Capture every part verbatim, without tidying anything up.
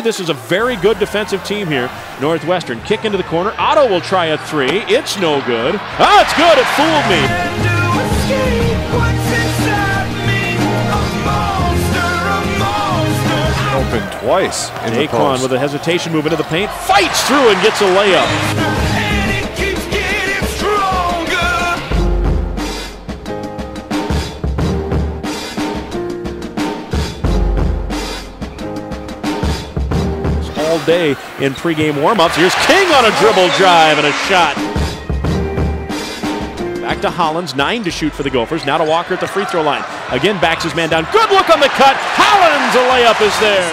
this is a very good defensive team here. Northwestern kick into the corner. Otto will try a three. It's no good. Ah, it's good. It fooled me. Open twice. Daquan with a hesitation move into the paint. Fights through and gets a layup. All day in pregame warmups. Here's King on a dribble drive and a shot. Back to Hollins, nine to shoot for the Gophers. Now to Walker at the free throw line. Again backs his man down. Good look on the cut. Hollins, a layup is there.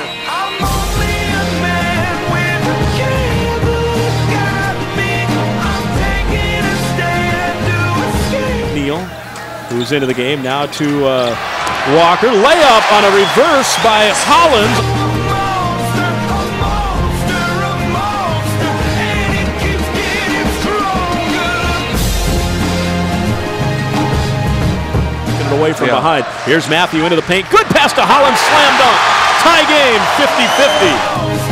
Neal, who's into the game, now to uh, Walker. Layup on a reverse by Hollins. Away from yeah. behind. Here's Matthew into the paint. Good pass to Hollins. Slam dunk. Tie game, fifty fifty.